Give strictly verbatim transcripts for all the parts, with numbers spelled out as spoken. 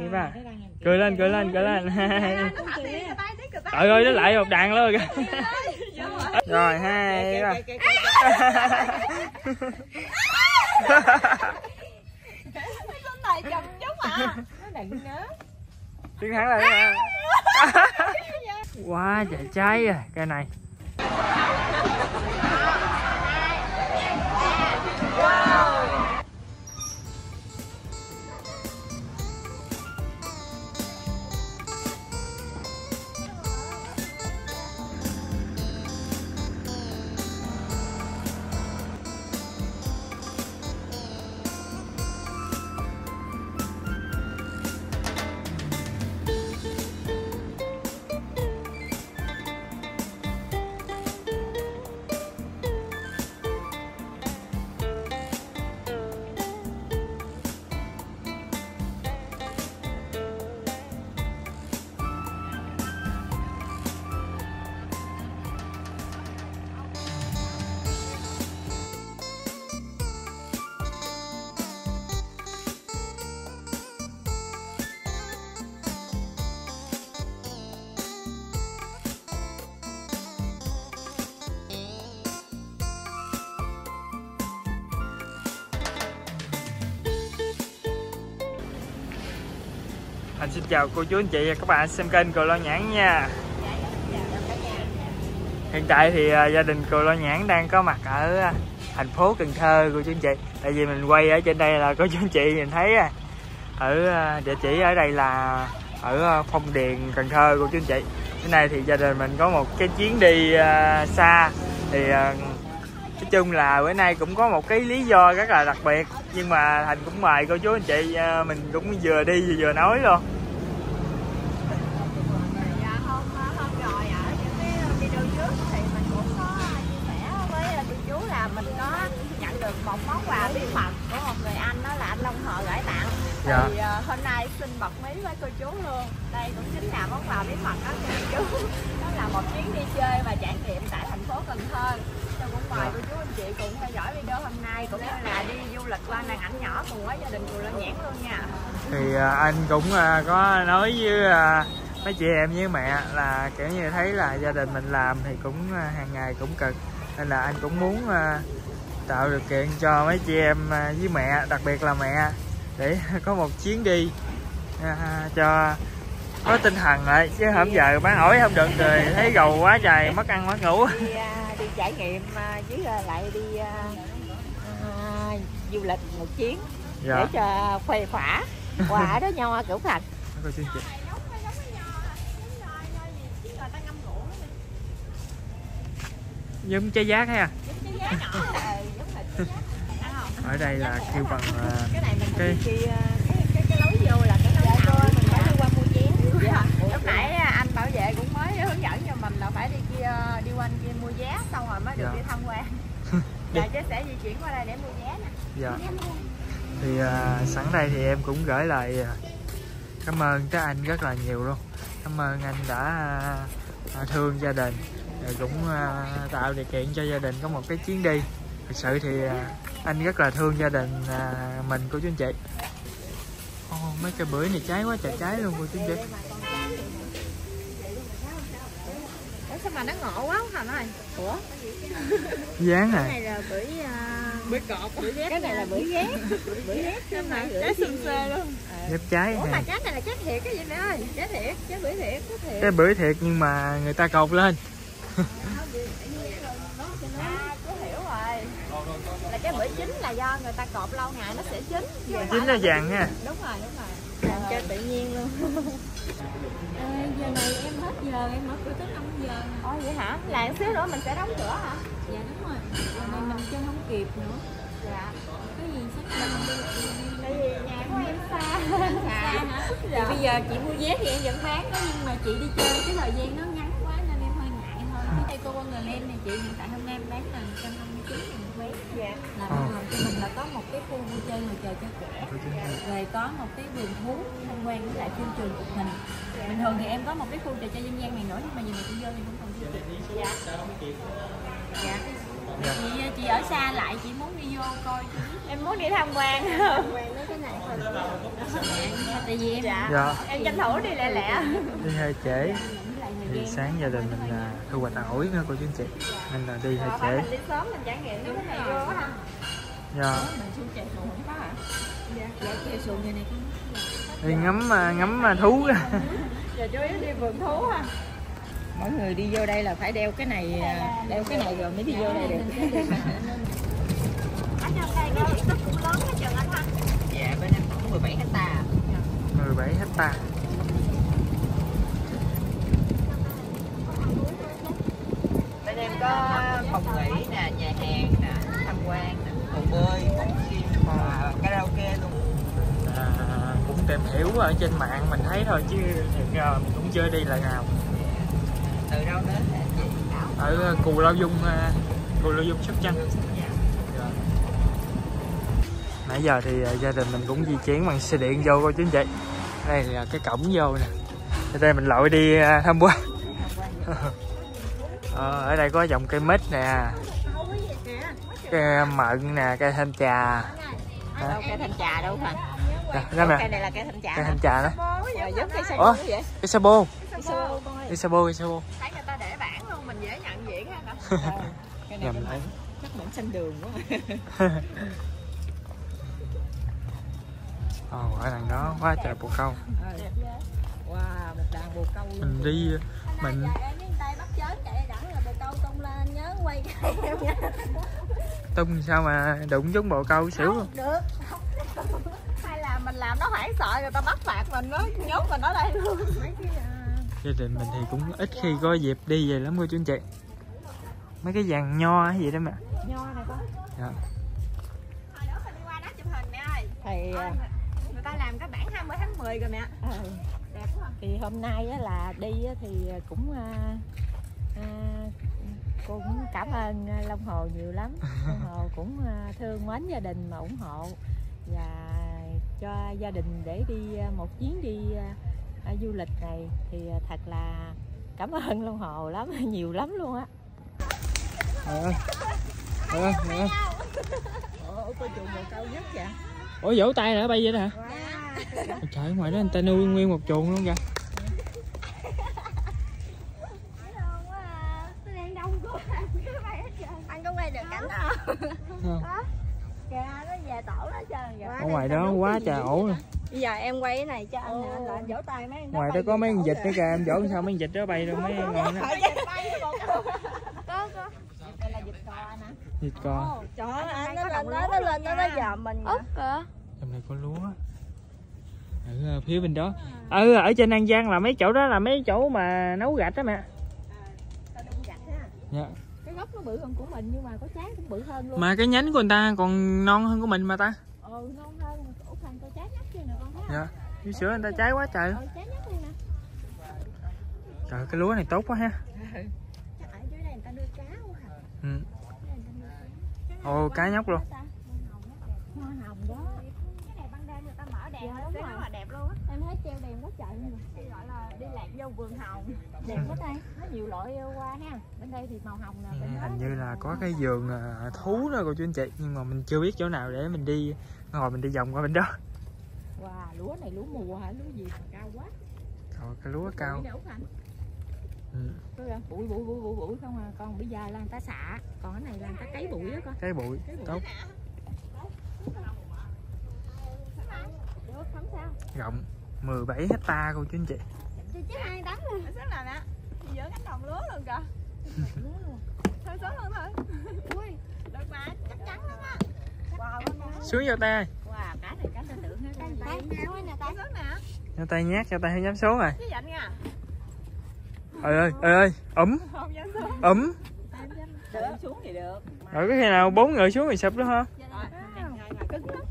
ba. Cười lên, cười lên, cười lên. Trời ơi, nó lại một đàn luôn kìa. Rồi, hai, ba. Chiến thắng rồi đó. Quá trời trái à, cây này. Anh xin chào cô chú anh chị và các bạn xem kênh Cừu Lo Nhãn nha. Hiện tại thì uh, gia đình Cừu Lo Nhãn đang có mặt ở uh, thành phố Cần Thơ cô chú anh chị. Tại vì mình quay ở trên đây là cô chú anh chị nhìn thấy uh, ở uh, địa chỉ ở đây là ở uh, Phong Điền, Cần Thơ cô chú anh chị. Cái này thì gia đình mình có một cái chuyến đi uh, xa thì uh, nói chung là bữa nay cũng có một cái lý do rất là đặc biệt, nhưng mà Thành cũng mời cô chú anh chị uh, mình cũng vừa đi vừa, vừa nói luôn. Một món quà bí mật của một người anh, đó là anh Long Họ gửi tặng. Dạ. Thì uh, hôm nay xin bật mí với cô chú luôn. Đây cũng chính là món quà bí mật đó cô chú. Đó là một chuyến đi chơi và trải nghiệm tại thành phố Cần Thơ. Tôi cũng mời dạ. cô chú anh chị cùng theo dõi video hôm nay, cũng như là đi du lịch qua màn ảnh nhỏ cùng với gia đình Cừu Lo Nhãn luôn nha. Thì uh, anh cũng uh, có nói với uh, mấy chị em với mẹ là kiểu như thấy là gia đình mình làm thì cũng uh, hàng ngày cũng cực, nên là anh cũng muốn uh, tạo điều kiện cho mấy chị em với mẹ, đặc biệt là mẹ, để có một chuyến đi à, cho có tinh thần lại, chứ không giờ bán ổi không được rồi thấy gầu quá trời, mất ăn mất ngủ. Đi, đi trải nghiệm với lại đi à, du lịch một chuyến dạ. để cho khuây khỏa quà đó nhau Cửu Thành. Giống trái giác ha. Ở đây là kêu bằng uh, cái này mình cái... Cái, cái, cái, cái lối vô là cái lối nào mình phải đi qua mua vé. Dạ. Lúc nãy anh bảo vệ cũng mới hướng dẫn cho mình là phải đi kia đi quanh kia mua vé xong rồi mới được dạ. đi tham quan. Giờ chứ sẽ di chuyển qua đây để mua vé nè. Dạ. Thì uh, sẵn đây thì em cũng gửi lại uh, cảm ơn các anh rất là nhiều luôn. Cảm ơn anh đã uh, thương gia đình, rồi cũng uh, tạo điều kiện cho gia đình có một cái chuyến đi. Thực sự thì uh, anh rất là thương gia đình uh, mình cô chú anh chị. Oh, mấy cây bưởi này trái quá trời trái luôn cô chú anh chị. Ủa sao mà nó ngộ quá Thành ơi? Ủa? Dán à? Cái này là bưởi uh, bưởi cọp, bưởi ghép. Cái này là bưởi ghép. Bưởi ghép chứ mà trái xương xê luôn. Ghép trái. Ủa mà trái này là trái thiệt cái gì mẹ ơi? Trái thiệt, trái bưởi thiệt, trái thiệt. Trái bưởi thiệt nhưng mà người ta cột lên. Cái bưởi chín là do người ta cột lâu ngày nó sẽ chín. Chín nó vàng ha. Đúng rồi, đúng rồi. Làm cho tự nhiên luôn. À, giờ này em hết giờ, em mở cửa tới năm giờ. Ồ vậy hả? Là một xíu nữa mình sẽ đóng cửa hả? Dạ đúng rồi. Giờ này mình chơi không kịp nữa. Dạ. Cái gì sẽ mình đi. Tại vì nhà của em xa. Xa hả? Dạ. Thì bây giờ chị mua vé thì em vẫn bán đó, nhưng mà chị đi chơi cái thời gian nó ngắn quá nên em hơi ngại thôi. Cái đây cô con người em này chị hiện tại hôm nay em bán là một trăm năm mươi chín nghìn một vé. Dạ. Là bao gồm cho mình là có một cái khu vui chơi ngồi chờ cho trẻ, rồi có một cái vườn thú tham quan với lại phim trường chụp hình. Bình thường thì em có một cái khu trò chơi dân gian này nữa, nhưng mà giờ này cũng vô thì cũng còn chưa kịp. Dạ. Dạ. Dạ. Chị, chị ở xa lại, chị muốn đi vô coi. Em muốn đi tham quan. Tham quan mấy cái này thôi. Tại vì em dạ. Dạ. Em tranh thủ đi lẹ lẹ. Đi hơi trễ. Thì sáng gia đình mình là thu hoạch ổi nữa cô chú anh chị, nên là đi hơi trễ. Mình đi sớm mình trải nghiệm cái này vô ha. Dạ. Mình xuống chèo xuồng không có hả? Dạ. Dạ chèo xuồng này này con. Đi ngắm ngắm thú. Giờ chú ý đi vườn thú ha. Mỗi người đi vô đây là phải đeo cái này, đeo cái này rồi mới đi vô đây được. Anh trong đây cái diện tích cũng lớn hết trơn anh ha. Dạ bên em khoảng mười bảy hecta. mười bảy hecta. Bên em có phòng nghỉ nè, nhà hàng nè, tham quan nè, hồ bơi, phòng gym và karaoke luôn. À, cũng tìm hiểu ở trên mạng mình thấy thôi chứ thực ra mình cũng chưa đi lần nào. Từ đâu đến hả chị? Ở Cù Lao Dung, Cù Lao Dung Sóc Trăng. Dạ. Nãy giờ thì gia đình mình cũng di chuyển bằng xe điện vô cô chú anh chị. Đây là cái cổng vô nè. Ở đây mình lội đi tham quan. Ờ, ở đây có dòng cây mít nè, cây mận nè, cây thanh trà. Đâu cây thanh trà đâu hả? Đó nè. Cây này là cây thanh trà. Cây thanh trà đó. Giống cây sabo vậy. Cây sabo. Cây sabo. Cây sabo, cây sabo. Thấy người ta để bảng luôn, mình dễ nhận diện ha. Cái này nhầm đấy. chắc mận xanh đường quá. Ồ, ở đằng đó quá trời bồ câu. Wow, một đàn bồ câu. Mình đi mình tung sao mà đụng trúng bồ câu xỉu luôn. Được. Hay là mình làm nó hoảng sợ người ta bắt phạt mình, nó nhốt mình ở đây luôn. Gia đình mình thì cũng ít khi có dịp đi về lắm cô chú anh chị. Mấy cái vàng nho hay gì đó mà. Nho này con. Dạ. Hồi đó mình đi qua đó chụp hình mẹ ơi. Thì à, người ta làm cái bản hai mươi tháng mười rồi mẹ. À, đẹp quá. Thì hôm nay á, là đi á, thì cũng à, à, cô cũng cảm ơn Long Hồ nhiều lắm. Long Hồ cũng à, thương mến gia đình mà ủng hộ và cho gia đình để đi một chuyến đi à, du lịch này thì thật là cảm ơn Long Hồ lắm, nhiều lắm luôn á. Ờ ơ ờ Ủa cô chuồng bồ câu nhất vậy? Ủa vỗ tay nữa bay vậy đó hả? Wow. Trời, ngoài đó người ta nuôi nguyên một chuồng luôn kìa. Anh có quay được cảnh đó không? Kìa nó về tổ nó trơn kìa. Ở ngoài đó quá trời ổ luôn. Bây giờ em quay cái này cho anh nè, anh lại vỗ tay mấy anh. Ngoài đó có mấy con vịt nữa kìa, em vỗ sao mấy con vịt đó bay rồi mấy ngon đó. Có có. Đây là vịt cò nè. Vịt cò. Trời ơi, anh nó lên đó, nó lên đó nó dòm mình. Úp kìa. Trong này có lúa. Ở phía bên đó. Ừ, ở trên An Giang là mấy chỗ đó là mấy chỗ mà nấu gạch đó mẹ. Dạ. Cái gốc nó bự hơn của mình nhưng mà có trái cũng bự hơn luôn. Mà cái nhánh của người ta còn non hơn của mình mà ta. Ừ, non hơn mà út thành có trái nhắc chứ nè con thấy. Dạ. Dưới sữa người ta trái quá trời. Ừ, trái nhắc luôn nè. Trời, cái lúa này tốt quá ha. Ừ. Chắc ở dưới đây người ta nuôi cá quá hả? Ừ. Ồ, cá nhóc luôn. Hoa hồng đó. Cái này ban đêm người ta mở đèn lên rất là đẹp luôn á. Em thấy treo đèn quá trời luôn. Gọi là đi lạc vô vườn hồng. Đẹp quá đây. Nó nhiều loại hoa ha. Bên đây thì màu hồng nè. Ừ, hình như là có cái vườn thú đó cô chú anh chị, nhưng mà mình chưa biết chỗ nào để mình đi, ngồi mình đi vòng qua bên đó. Wow, lúa này lúa mùa hả? Lúa gì mà cao quá. Trời, cái lúa cao. Ừ. Bụi bụi bụi bụi bụi không à, còn bây giờ là người ta xạ, còn cái này là người ta cấy bụi đó con. Cấy bụi, bụi tốt. Được, không sao. Rộng mười bảy hecta cô chú anh chị. Chứ chứ hai tấn luôn. Sao nào nè. Giữa cánh đồng lúa luôn kìa. Lúa luôn. Thôi xuống luôn thôi. Ui, được mà, chắc chắn lắm á. Wow, xuống vô tay. wow, cá này cá tư tưởng ha. Tay nhau nè, tay xuống nè. Cho tay nhát, cho tay không dám xuống rồi. Chứ giận nha. Ơi ơi ơi ơi, ấm. Không dám xuống. Ấm. Được, xuống thì được. Rồi có khi nào bốn người xuống thì sụp đó hả? Cứng lắm.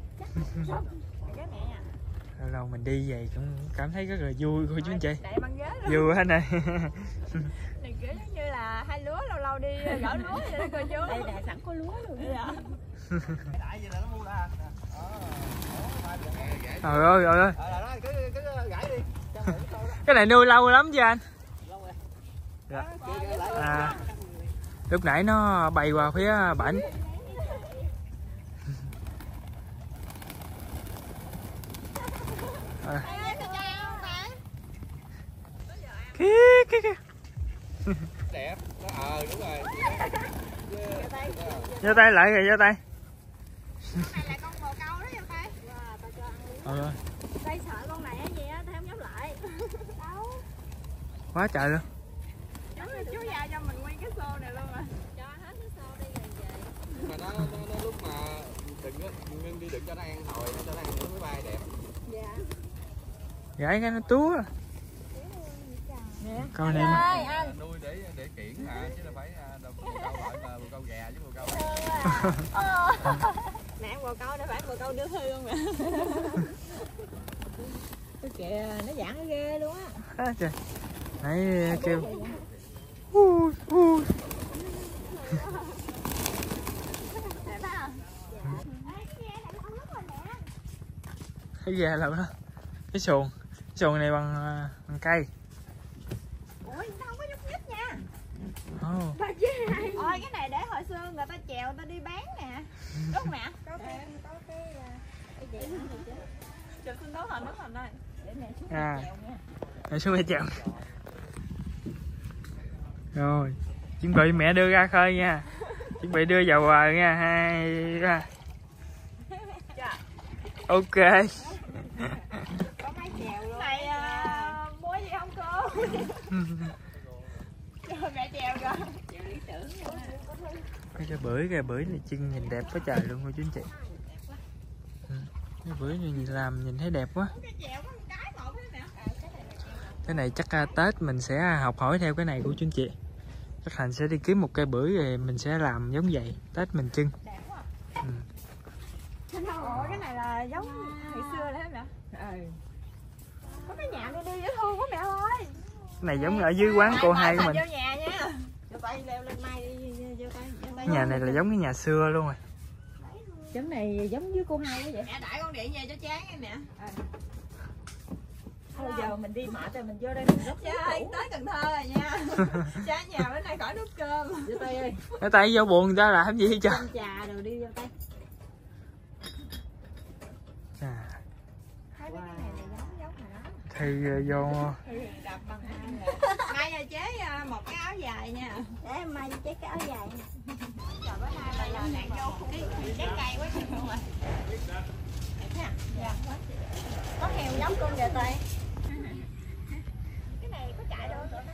Lâu lâu mình đi về cũng cảm thấy rất là vui cô chú anh chị. Đậy băng ghế luôn. Vui hết này. Này kiểu giống như là hai lúa lâu lâu đi gỡ lúa vậy đó cô chú. Đây nè, sẵn có lúa luôn. Trời ơi, trời ơi. Cái này nuôi lâu lắm chứ anh? Dạ. À, Lúc nãy nó bay qua phía bển. À. Kìa kìa kìa. Đẹp. Ờ đúng rồi. Giơ tay lại rồi, giơ tay. Con này là con bồ câu đó giơ tay. Wow, tao cho ăn luôn. Ờ. Tay sợ con này á gì á, tao không dám lại. Đâu. Quá trời luôn. Đúng rồi, chú già cho mình nguyên cái xô này luôn rồi. Cho hết cái xô đi rồi về. Nhưng mà nó, nó, nó lúc mà đừng có ngưng đi, đừng cho nó ăn hồi, nó cho nó ăn những máy bay đẹp. Dạ. Gãy cái nó túa. Câu này mà. Ơi, anh. Nuôi để để kiển mà chứ đâu phải đâu đâu gọi là bồ câu gà chứ bồ câu. Nè bồ câu để phải bồ câu đưa thư không nè. Cái kìa nó giãn ghê luôn á. À, trời. Nãy kêu. Ui ui. Cái da là đó. Cái xuồng. Cái xuồng này bằng bằng cây. Ủa nó không có nhúc nhích nha. Oh. Ôi cái này để hồi xưa người ta chèo người ta đi bán nè. Đúng không mẹ? Có cái có cái cái gì chứ. Chụp xin đấu hình đấu hình đây. Để mẹ xuống À. chèo nha. Mẹ xuống mẹ chèo. Rồi, chuẩn bị mẹ đưa ra khơi nha. Chuẩn bị đưa vào bờ nha. Hai ba. Ok. Có máy chèo luôn. Này uh, mua gì không cô? Cho mẹ chèo cho. Chèo lý tưởng. Cái cái bưởi, cái bưởi này chân nhìn đẹp quá trời luôn cô chú anh chị. Cái bưởi này nhìn làm nhìn thấy đẹp quá. Cái này chắc uh, Tết mình sẽ học hỏi theo cái này của chú anh chị. Chắc Thành sẽ đi kiếm một cây bưởi rồi mình sẽ làm giống vậy. Tết mình trưng. Ừ. Ủa cái này là giống ngày xưa đấy mẹ. Ừ. Có cái nhà đi đi dễ thương quá mẹ ơi. Cái này giống ở dưới quán cô hai của mình. Vô nhà nha. Vô tay leo lên mai đi vô tay. Cái nhà này là giống cái nhà xưa luôn rồi. Giống này giống với cô hai đó vậy. Mẹ đãi con điện về cho chán em nè. À. Thôi giờ mình đi mệt rồi mình vô đây mình rút ơi, tới Cần Thơ rồi nha. Cha nhà bữa nay khỏi nấu cơm. Vô tay ơi. Cái tay vô buồn người ta làm gì hết trời. Trà rồi đi vô tay. À. Thấy cái này này giống giống rồi đó. Thì vô Đập bằng mai giờ chế một cái áo dài nha. Để mai chế cái áo dài nha. Trời bữa nay là là nạn vô cũng đi trái cây quá chừng luôn rồi. Dạ. Có heo giống con vậy tay. Cái này có chạy đâu nữa.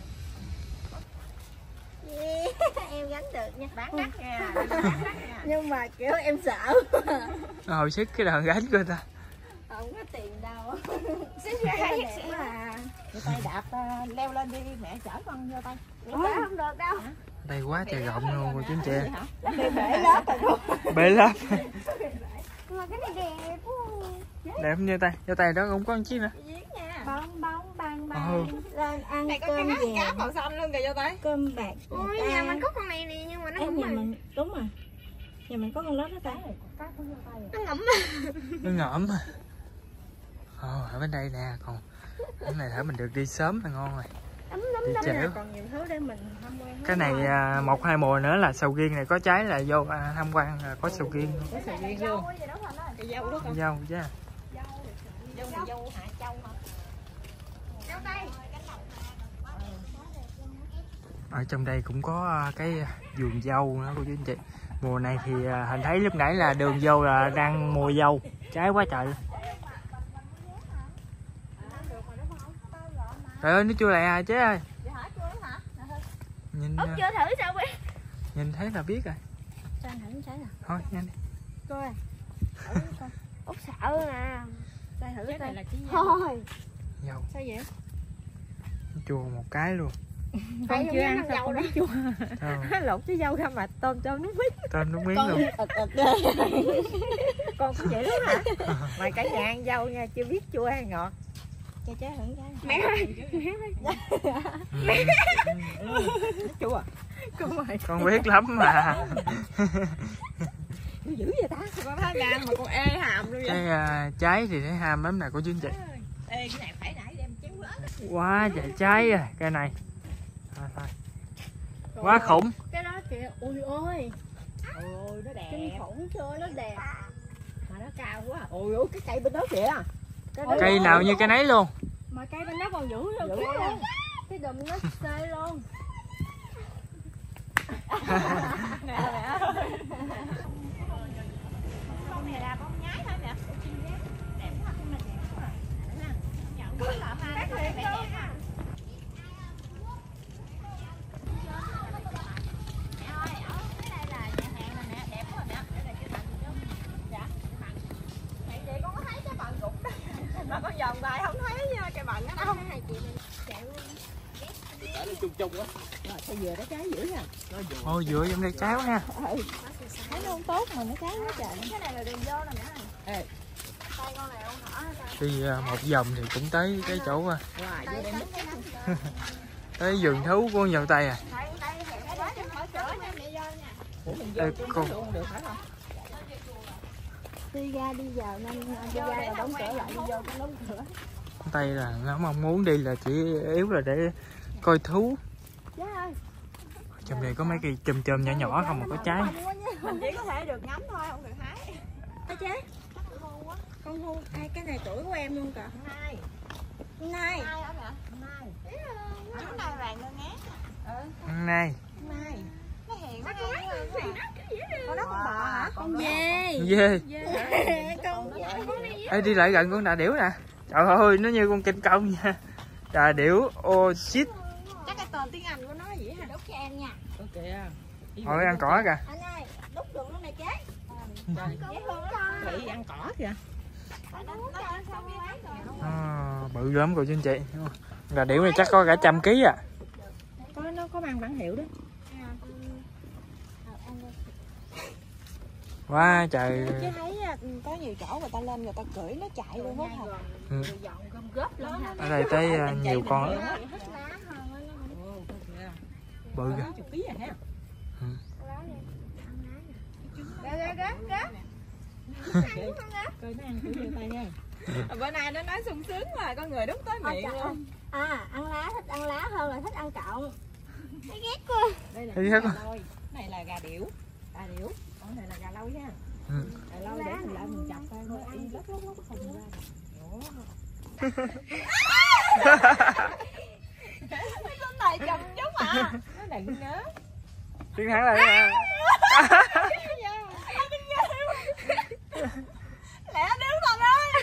Yeah, em gánh được nha. Bán đắt nha. Nhưng mà kiểu em sợ. hồi sức cái đòn gánh của người ta. Không có tiền đâu. Xíu ra đẹp quá à. Vô tay đạp leo lên đi mẹ chở con vô tay. Ủa, không được đâu. Đây quá trời rộng luôn cô chú anh chị. Bể lớp rồi luôn. Bể lớp. Mà cái này đẹp quá. Đẹp như tay, vô tay đó cũng có một chiếc nữa. Bong bong bang bang Ừ. lên ăn cơm vàng. Cá màu xanh luôn kìa vô tay. Cơm bạc. Ôi nhà mình có con này nè nhưng mà nó ngủm rồi. Mình đúng rồi. Nhà mình có con lớn đó tay. Nó ngủm. Nó ngõm mà. Ồ, ở bên đây nè, còn cái này thở mình được đi sớm là ngon rồi. Đi trễ. Còn nhiều thứ để mình tham quan. Cái này à, một hai mùa nữa là sầu riêng này có trái là vô à, tham quan là có sầu riêng. Có sầu riêng luôn. Cái dâu đó con. Dâu chứ. Dâu này dâu hả châu hả? Dâu tây. Ở trong đây cũng có cái vườn dâu nữa cô chú anh chị. Mùa này thì Hình thấy lúc nãy là đường vô là đang mùa dâu, trái quá trời luôn. Trời ơi, nó chua lẹ à chế ơi. Nhìn, Út chưa thử sao biết? nhìn thấy là biết rồi. Sao anh thử trái nào? Thôi nhanh đi. Coi. Út sợ nè. Đây thử cái này là cái thôi. Dâu. Sao vậy? Chua một cái luôn. Con chưa ăn sao không biết chua. Lột cái dâu ra mà tôm tôm nước miếng. Tôm nước miếng luôn. Con cũng vậy đúng hả? Mày cả nhà ăn dâu nha, chưa biết chua hay ngọt. Cho chế thử cái. Mẹ ơi. Mẹ. Chua à? Con mày. Con biết lắm mà. Dữ vậy ta? Con thấy gan mà con ê hàm luôn vậy. Cái uh, trái thì thấy ham lắm nè cô chú anh chị. Ê cái này phải nãy đem chén vớt. Quá trời trái à, cái này. Thôi thôi. Quá khủng. Cái đó kìa, ui ôi. Ôi ôi nó đẹp. Kinh khủng chưa, nó đẹp. Mà nó cao quá. Ôi ôi cái cây bên đó kìa. Cây, cây nào như cái nấy luôn. Mà cây bên đó còn dữ luôn kìa. Cái đùm nó xê luôn. Nè nè. Con này là con nhái thôi nè. Đẹp quá mà đẹp quá. Nhận có là hai cái đẹp đẹp ha. Mà con vòng lại không thấy cây bằng đó đâu. Hai chị mình chạy luôn. Để nó chung chung á. Rồi cây dừa nó trái dữ nha. Ôi dừa trong đây cháo nha. Ừ. Thấy nó không tốt mà nó trái quá trời. Cái này là đường vô nè mẹ ơi. Ê. Tay con này không thỏ ra. Đi một vòng thì cũng tới cái chỗ à. Wow, vô đây Tới vườn thú của con dâu Tây à. Ủa mình vô chung con... không được phải không? Đi ra đi vào nên đi ra rồi đóng cửa lại, đi vô cũng đóng cửa. Con Tây là nó mong muốn đi là chỉ yếu là để coi thú. Trong này có mấy cây chùm chùm nhỏ nhỏ không mà có trái. Mình chỉ có thể được ngắm thôi, không được hái. Hả chế? Con hưu, ai cái này tuổi của em luôn cả. Nay. Nay. Nay hả mẹ? Nay. Cái này vàng ngơ ngát. Ừ. Nay. Nay. Nó hiền nó hiền quá. Con đó con bò hả? Con dê. Dê. Con dê. Ê, đi lại gần con đà điểu nè. Trời ơi, nó như con kinh công nha. Đà điểu ô xít. Chắc cái tên tiếng Anh của nó vậy hả? Đút cho em nha. Ok. Thôi ăn cỏ kìa. Anh ơi, đút được lúc này chế. Chị ăn cỏ kìa. À, bự lắm cô chú anh chị. Đà điểu này chắc có cả trăm ký à. Có nó có mang bản hiệu đó. Quá wow, trời. Chứ thấy có nhiều chỗ người ta lên người ta cưỡi nó chạy luôn hết hả? Ừ. Ở đây tới nhiều con lắm. Bự kìa. Chục ký à ha. Ừ. Gá gá gá gá. Coi nó ăn thử tay nha. Bữa nay nó nói sung sướng mà con người đúng tới miệng luôn. À, ăn lá thích ăn lá hơn là thích ăn cọng. Thấy ghét quá. Đây là gà lôi. Này là gà điểu. Gà điểu. Còn này là gà lôi ha. Ừ. Gà lôi để mình lại mình chặt coi nó y lóc lóc lóc không ra. Con này chồng chút à. Nó đừng nhớ. Chiến thắng rồi nha. Lẹ đứng rồi ơi.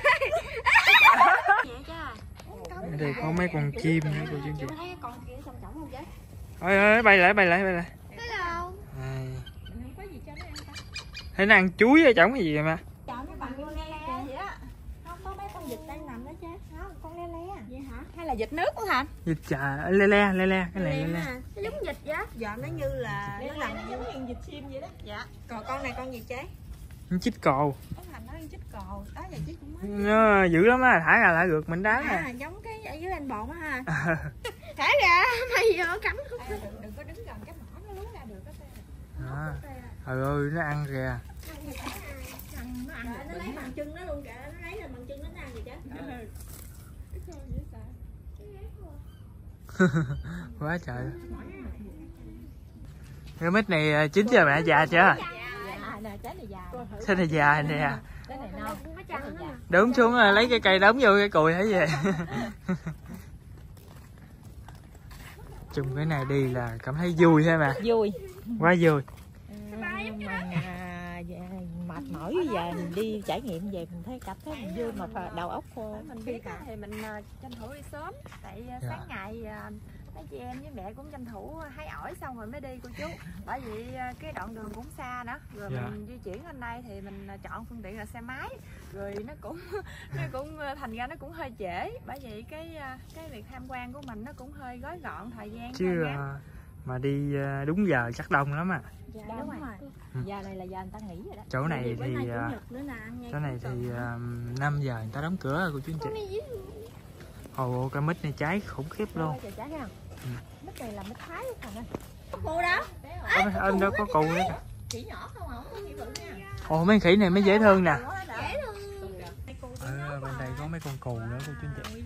Ở đây có mấy con chim nữa cô chú chị. Thấy con kia xong trọng không chứ? Ôi ơi, bay lại bay lại bay lại. Hello. Không có gì cho nó ăn ta. Thấy nó ăn chuối ở trong cái gì vậy mà. Chọn cái bằng con le le vậy á. Không có mấy con vịt đang nằm đó chứ. Không, con le le. Vậy hả? Hay là vịt nước của Thành? Vịt chà, le le le le cái này le le. Nó giống vịt vậy. Dạ nó như là nó làm giống như vịt chim vậy đó. Dạ. Còn con này con gì chế? Nó chích cồ. Con Thành nó chích cồ, đó giờ chích cũng mới. Nó dữ lắm á, thả ra lại gượt mình đá nè. À, giống cái ở dưới anh bồn á ha. Thả ra, mày vô cắn khúc. À, đừng, đừng có đứng gần cái mỏ nó lú ra được đó. Đó. Trời ơi, nó ăn kìa. Nó ăn Nó lấy bằng chân nó luôn kìa, nó lấy là bằng chân nó ăn gì chứ. Quá trời. Cái mít này chín chưa mẹ, già chưa? Dạ, nè, trái này già. Thế này già nè. Trái này non. Đốn xuống rồi lấy cái cây đóng vô cái cùi thấy vậy. Chung cái này đi là cảm thấy vui thế mà. Vui. Quá vui. Mình à, mệt mỏi giờ mình đi trải nghiệm về mình thấy cảm thấy mình vui mà đầu óc Mình biết thì mình tranh thủ đi sớm. Tại sáng ngày mấy chị em với mẹ cũng tranh thủ hái ổi xong rồi mới đi cô chú. Bởi vì cái đoạn đường cũng xa nữa. Rồi yeah. mình di chuyển lên đây thì mình chọn phương tiện là xe máy. Rồi nó cũng nó cũng thành ra nó cũng hơi trễ. Bởi vậy cái cái việc tham quan của mình nó cũng hơi gói gọn thời gian. Chứ mà đi đúng giờ chắc đông lắm à. Dạ, đúng rồi. Ừ. Giờ này là giờ người ta nghỉ rồi đó. Chỗ này thì chỗ này thì năm giờ người ta đóng cửa rồi cô chú anh chị. Ồ, cái mít này cháy khủng khiếp luôn. Cháy không? Ừ. Mít này là mít Thái không ơi. Có cù đó. Anh đó có cù đấy. Khỉ nhỏ không hả? Không có khỉ bự nha. Ồ, mấy khỉ này mới dễ thương nè. Dễ thương. À, bên đây có mấy con cù nữa cô chú anh chị.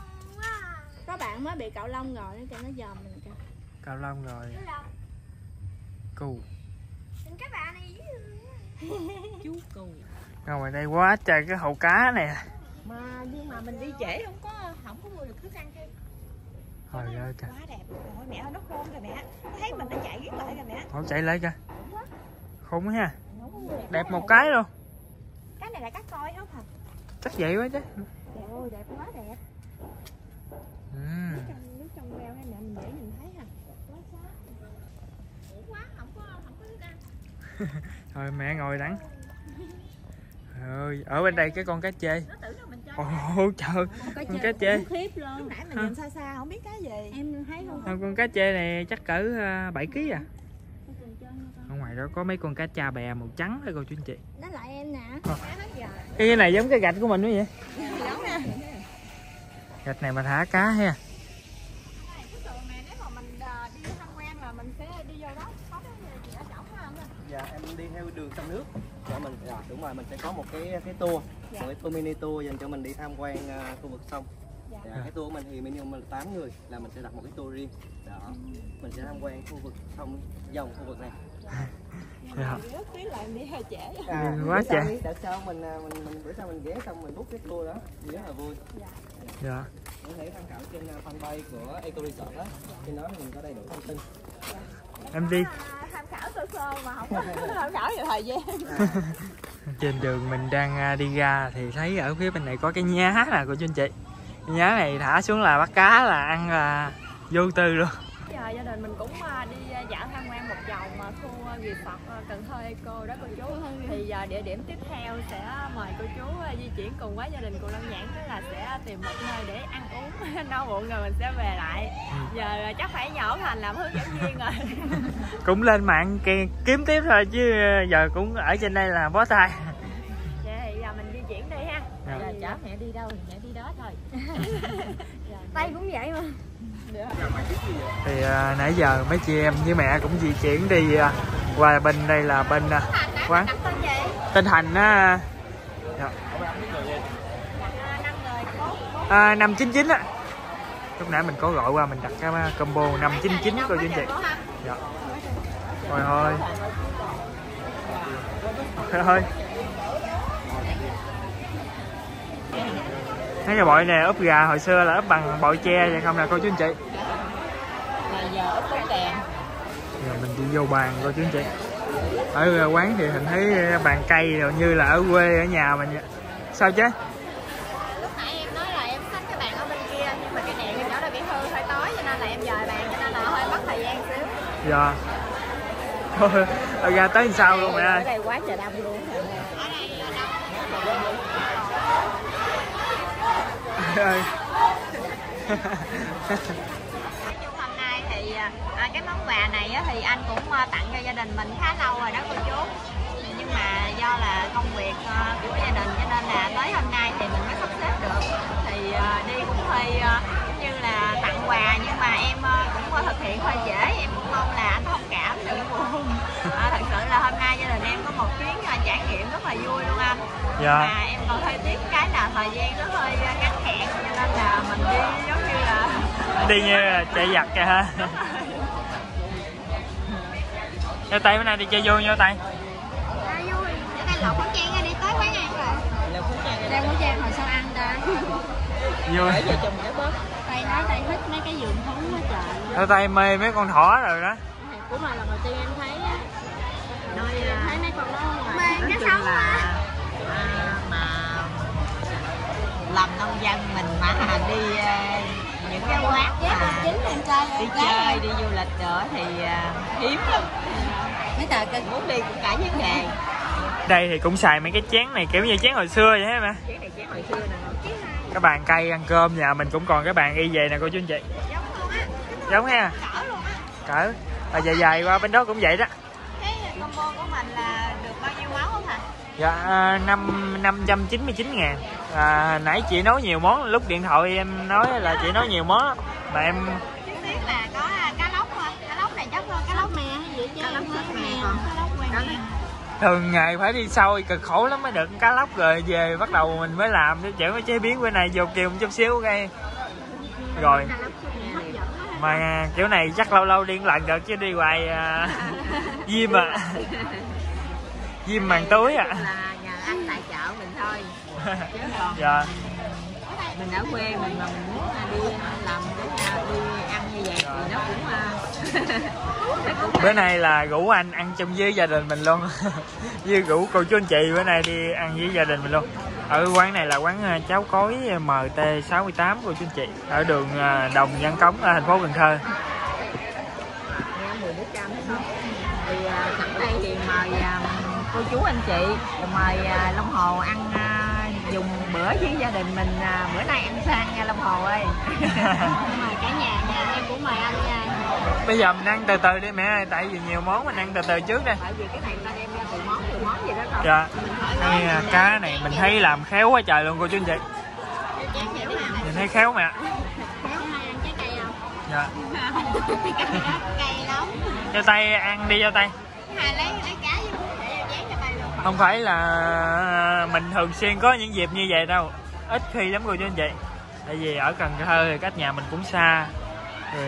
Có bạn mới bị cạo lông rồi, nó kêu nó dòm mình kìa. Cạo lông rồi. Cù. Các bạn này Chú cù. Rồi ngoài đây quá trời cái hồ cá nè. Mà nhưng mà mình đi trễ không có không có mua được thức ăn thêm. Trời ơi kìa. Quá đẹp. Rồi mẹ ơi, nó khôn kìa mẹ. Thấy mình nó chạy riết lại kìa mẹ. Ủa chạy lại kìa. Khủng ha. Đẹp một cái luôn. Cái này là cá coi không hả? Chắc vậy quá chứ. Đẹp ơi, đẹp quá đẹp. Ừ. Nước trong nước trong veo hay mẹ mình để mình thấy hả? Quá quá. Ngủ quá, không có không có thức ăn. Thôi mẹ ngồi đắng. Ơi, ở bên đây cái con cá chê. Nó tưởng là mình chơi. Ồ trời, con cá chê. khiếp luôn. Lúc nãy mình nhìn xa xa không biết cái gì. Em thấy không? Không, con cá chê này chắc cỡ bảy ký à. Ở ngoài đó có mấy con cá cha bè màu trắng thôi cô chú anh chị. Nó lại em nè. Cái này giống cái gạch của mình quá vậy. Giống nè. Gạch này mà thả cá ha. Dạ em đi theo đường sông nước. Dạ mình dạ, đúng rồi, mình sẽ có một cái cái tour, dạ. một cái tour mini tour dành cho mình đi tham quan uh, khu vực sông. Dạ. Dạ, cái tour của mình thì minimum là tám người, là mình sẽ đặt một cái tour riêng. Đó. Mình sẽ tham quan khu vực sông dòng khu vực này. Dạ. Rất tiếc là em đi hơi trễ. À, quá trời. Đợt sau mình mình mình bữa sau mình ghé xong mình book cái tour đó, rất là vui. Dạ. Dạ. Có thể tham khảo trên fanpage của Eco Resort đó. Trên đó thì mình có đầy đủ thông tin. Em đi. Tham khảo sơ sơ mà không có tham khảo về thời gian. Trên đường mình đang đi ra thì thấy ở phía bên này có cái nhá nè cô chú anh chị. Cái nhá này thả xuống là bắt cá là ăn là vô tư luôn. Giờ gia đình mình cũng đi dạo tham quan một vòng khu resort Cần Thơ Eco đó cô chú. Thì giờ địa điểm tiếp theo sẽ mời cô chú di chuyển cùng với gia đình Cù Long Nhãn, tức là sẽ tìm một nơi để ăn uống no bụng rồi mình sẽ về lại. Giờ chắc phải nhỏ Thành làm hướng dẫn viên rồi. Cũng lên mạng kiếm tiếp thôi chứ giờ cũng ở trên đây là bó tay. Vậy thì giờ mình di chuyển đi ha. Dạ. Giờ chở mẹ đi đâu thì mẹ đi đó thôi. Tay cũng vậy mà. Thì à, nãy giờ mấy chị em với mẹ cũng di chuyển đi à, qua bên đây là bên à, quán Tên Thành á. Dạ. À, năm chín chín á. Lúc nãy mình có gọi qua mình đặt cái combo năm chín chín cô chú anh chị. Dạ. Thôi thôi. Thôi thôi. Thấy cái bội này úp gà hồi xưa là úp bằng bội tre vậy không nè cô chú anh chị. Giờ úp bóng đèn. Giờ mình đi vô bàn cô chú anh chị. Ở quán thì mình thấy bàn cây rồi như là ở quê ở nhà mình vậy. Sao chứ? Lúc nãy em nói là em xách cái bàn ở bên kia nhưng mà cái đèn em nhỏ đã bị hư hơi tối cho nên là em dời bàn cho nên là hơi mất thời gian xíu. Dạ. Thôi, ở ra tới sao luôn mẹ ơi. Ở đây quá trời đông luôn. Ở đây ơi. hôm nay thì à, cái món quà này á, thì anh cũng à, tặng cho gia đình mình khá lâu rồi đó cô chú, nhưng mà do là công việc à, của gia đình cho nên là tới hôm nay thì mình mới sắp xếp được, thì à, đi cũng hơi à, giống như là tặng quà nhưng mà em à, cũng thực hiện hơi trễ, em cũng mong là anh thông cảm đừng buồn. À, thật sự là hôm nay gia đình em có một chuyến à, trải nghiệm rất là vui luôn anh. Dạ. Mà em còn hơi tiếc cái là thời gian nó hơi ngắn hạn cho nên là mình đi giống như là Đi như là chạy giặt kìa ha. Vô tay bữa nay đi chơi vui vô tay. à, vui. Để tay lột khẩu trang ra đi tới quán ăn rồi. Đeo khẩu trang hồi sau ăn ta. Vui. Tay nói tay thích mấy cái vườn thú quá trời. Ở tay mê mấy con thỏ rồi đó. Cũng là lần đầu tiên em thấy á. Nói em thấy mấy con đó mê cái sống á. À, mà làm nông dân mình mà đi uh, những cái quán mà đi chơi đi du lịch nữa thì uh, hiếm lắm, mấy tờ kênh muốn đi cũng cả vấn đề. Đây thì cũng xài mấy cái chén này kiểu như chén hồi xưa vậy hết mà. Chén này chén hồi xưa nè. Cái bàn cây ăn cơm nhà mình cũng còn cái bàn y về nè cô chú anh chị. Giống ha. Cỡ. Và dài dài qua bên đó cũng vậy đó. Cái combo của mình là được bao nhiêu máu không hả? Dạ năm năm trăm chín mươi chín ngàn. À, nãy chị nói nhiều món, lúc điện thoại em nói là chị nói nhiều món mà em Chứ biết là có cá lóc thôi, cá lóc này chắc thôi, cá lóc mè hay gì chứ cá lóc mè, cá lóc mè. thường ngày phải đi sâu cực khổ lắm mới được cá lóc rồi về bắt đầu mình mới làm chứ chỉ có chế biến bữa này dột kiều một chút xíu ngay rồi mà kiểu này chắc lâu lâu đi một lần được chứ đi hoài à, Diêm à. Diêm màng túi à. Là nhờ ăn tại chợ mình thôi. Chứ còn Dạ. mình ở quê mình mà mình muốn đi làm đi ăn như vậy thì nó cũng, nó cũng bữa nay là rủ anh ăn chung với gia đình mình luôn. Với rủ cô chú anh chị bữa nay đi ăn với gia đình mình luôn. Ở quán này là quán cháo cối M T sáu tám cô chú anh chị, ở đường Đồng Văn Cống ở thành phố Cần Thơ. mười đứa trăm thì sẵn đây thì mời cô chú anh chị mời Long Hồ ăn dùng bữa với gia đình mình, bữa nay ăn sang nha Long Hồ ơi. Mời cả nhà nha, em cũng mời anh nha. Bây giờ mình ăn từ từ đi mẹ ơi, tại vì nhiều món mình ăn từ từ trước đi. Tại vì cái này ta đem ra từ món từ món gì đó thôi. Dạ. Cái cá này mình thấy làm khéo quá trời luôn cô chú anh chị. Mình thấy khéo mẹ. Khéo hay ăn trái cây không? Dạ. Cây lắm. Cho tay ăn đi, cho tay. Hà lấy lấy cá với bún để em dán cho tay luôn. Không phải là mình thường xuyên có những dịp như vậy đâu, ít khi lắm cô chú anh chị. Tại vì ở Cần Thơ thì cách nhà mình cũng xa. Rồi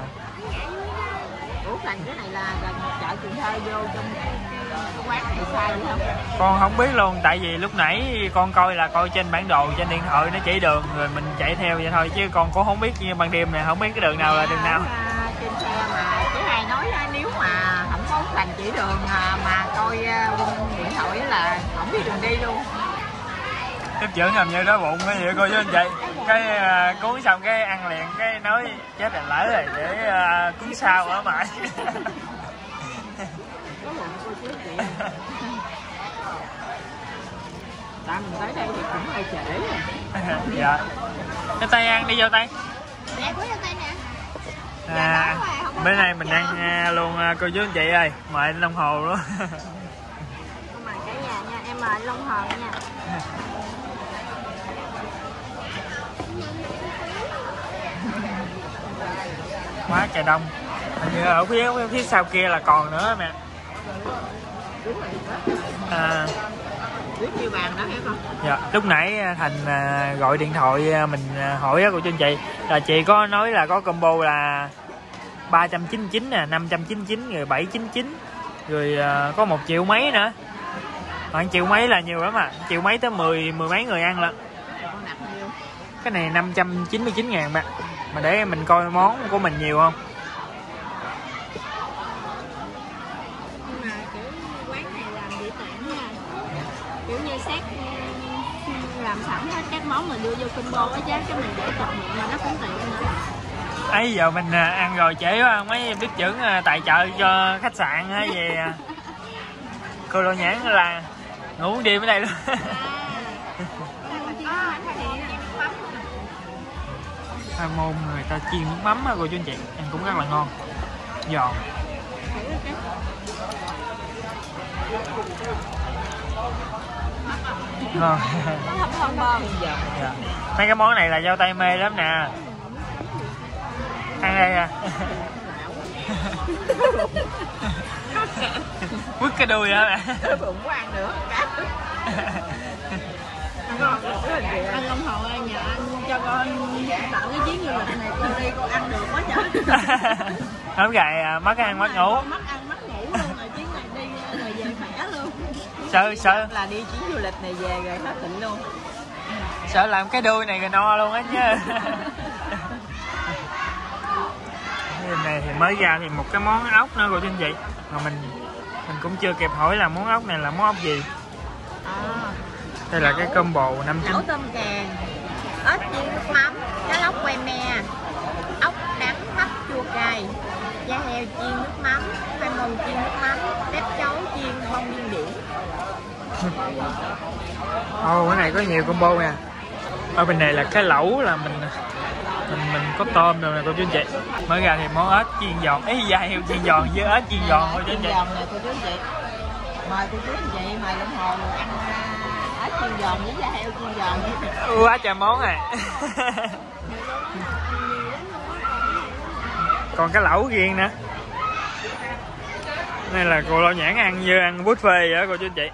Ủa Thành cái này là gần chợ Cần Thơ vô trong cái quán này xa vậy không? con không biết luôn, tại vì lúc nãy con coi là coi trên bản đồ trên điện thoại nó chỉ đường rồi mình chạy theo vậy thôi, chứ con cũng không biết như ban đêm này không biết cái đường nào là đường nào. À, trên xe mà cái hay nói nếu mà không có Thành chỉ đường mà coi điện thoại là không biết đường đi luôn. Tiếp trưởng làm như đói bụng cái gì cô chú anh chị, cái uh, cuốn xong cái ăn liền cái nói chết là lỡ rồi để uh, cuốn sau ở mãi. Tại mình tới đây thì cũng hơi trễ rồi. Dạ. Cái tay ăn đi vô tay. Mẹ của cho tay nè. À, bữa nay mình ăn uh, luôn uh, cô chú anh chị ơi, mời anh Long Hồ luôn. Mời cả nhà nha, em mời Long Hồ nha. Quá trời đông. Hình như ở phía phía sau kia là còn nữa mẹ. À, biết nhiêu bàn đó hả con? dạ, lúc nãy Thành à, gọi điện thoại à, mình à, hỏi á cô chú anh chị là chị có nói là có combo là ba trăm chín mươi chín nè, năm trăm chín mươi chín rồi bảy trăm chín mươi chín rồi à, có một triệu mấy nữa. Khoảng triệu mấy là nhiều lắm à, triệu mấy tới mười mười mấy người ăn lận. Con đặt nhiêu? Cái này năm trăm chín mươi chín ngàn bạn. Mà để mình coi món của mình nhiều không. Nhưng mà kiểu quán này làm địa tạng nha, kiểu như xét làm sẵn hết các món mình đưa vô combo á, chứ cái mình để chọn mà nó cũng tiện nữa. Ấy giờ mình ăn rồi trễ quá, mấy biết trưởng tài trợ cho khách sạn hay gì à. Cô Lô Nhãn là ngủ đêm ở đây luôn. Khoai môn người ta chiên nước mắm á cô chú anh chị, ăn cũng rất là ngon, giòn. Ngon. Dạ. Mấy cái món này là dao tay mê lắm nè. Ăn đây à. Quất cái đuôi hả mẹ? Bụng có ăn nữa. Anh Long Hồ ơi, nhờ anh cho con tạo cái chuyến du lịch này, con đi con ăn được quá trời. Không gài mất ăn mất ngủ. Mất ăn mất ngủ luôn rồi, chuyến này đi rồi về khỏe luôn. Sợ sợ là đi chuyến du lịch này về rồi hết thịnh luôn. Sợ làm cái đuôi này rồi no luôn á chứ. Cái này thì mới ra thì một cái món ốc nữa cô chú anh chị, mà mình mình cũng chưa kịp hỏi là món ốc này là món ốc gì. À, đây là cái combo năm chín. Lẩu tôm càng, ớt chiên nước mắm, cá lóc quay me, ốc đắng hấp chua cay, da heo chiên nước mắm, khoai môn chiên nước mắm, tép chấu chiên bông điên điển. Ồ, oh, cái này có nhiều combo nha. Ở bên này là cái lẩu là mình mình mình có tôm rồi nè cô chú anh chị. Mới ra thì món ếch chiên giòn, ấy da heo chiên giòn với ếch chiên giòn cô chú anh chị. Giòn nè cô chú anh chị. Mời cô chú anh chị, mời Long Hồ ăn ếch chiên giòn với da heo chiên giòn. Quá trời món này. Còn cái lẩu riêng nữa. Đây là cô Lô Nhãn ăn như ăn buffet vậy đó cô chú anh chị.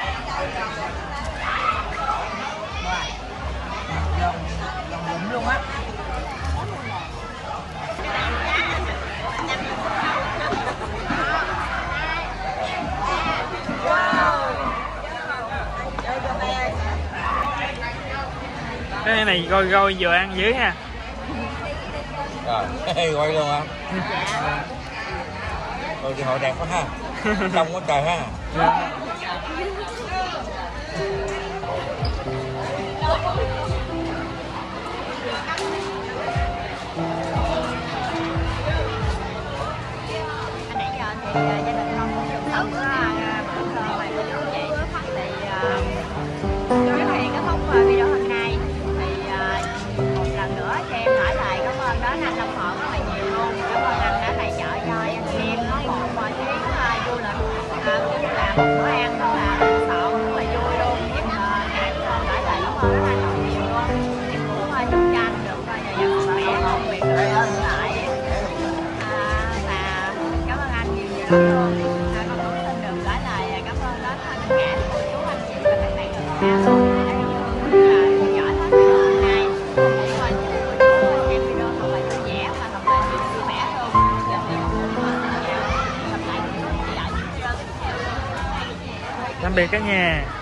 Giòn bụng luôn á. Cái này gôi gôi vừa ăn dưới ha. Rồi, quay luôn hả? Rồi thì hội đẹp quá ha. Đông quá trời ha. Dạ. Nãy giờ thì gia đình con cũng dùng thử bữa cơm này của chú chị thì trước khi kết thúc video hôm nay thì một lần nữa cho em hỏi lại cảm ơn đến anh Lâm Phượng rất là nhiều luôn. Cảm ơn anh đã tài trợ cho em em có một chuyến du lịch cũng như là một bữa ăn rất là sợ rất là vui luôn. Em em gửi lời cảm ơn anh rất nhiều luôn. Em cũng chúc cho anh được nhà dần khỏe công việc được lại. Cảm ơn anh nhiều nhiều lắm luôn. À, con cũng xin được gửi lời cảm ơn đến tất cả cô chú anh chị và các bạn ở xa luôn đã theo dõi hết video hôm nay. Cũng coi chúc cô chú xem video thật là vui vẻ và thật là vui vẻ luôn. Giờ thì cũng xin chào gặp lại cô chú chị ở những video tiếp theo. Tạm biệt cả nhà.